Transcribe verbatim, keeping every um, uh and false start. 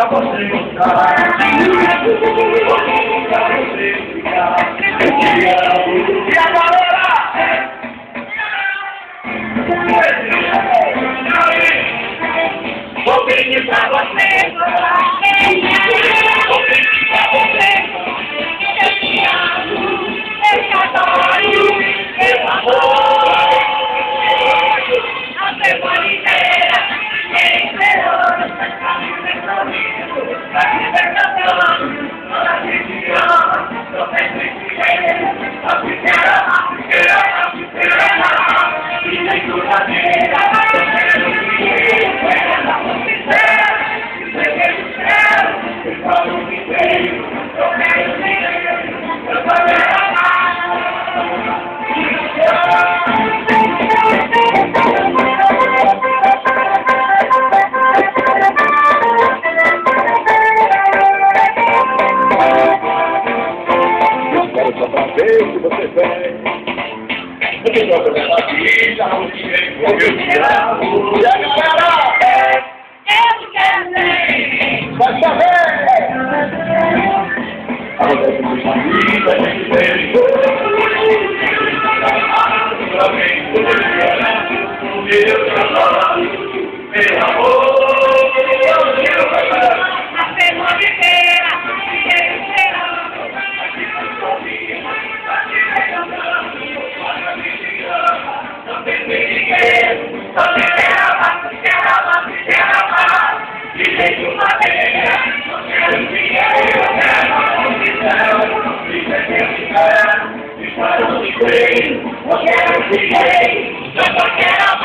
pra você gostar. Pra você ficar. E a galera? Vou pedir pra você. Vou pedir pra você. Eu te amo. Eu te adoro. Eu adoro. A semana inteira. Esperando. Pra te ver cantando. Toda a gente ama. Tô sempre te querendo. A primeira, a primeira, a primeira. E nem toda a vida. Tô querendo te ver. Só pra ver se você vem. Eu te jogo nessa vida, não te vem, eu te amo. E a galera? Eu te quero bem. Vai saber. Acontece muita vida, a gente vem. Pra mim, tudo que eu amor, meu amor, eu quero cantar. A semana inteira, eu esperando. Eu quero te ver, eu quero te ver, eu só quero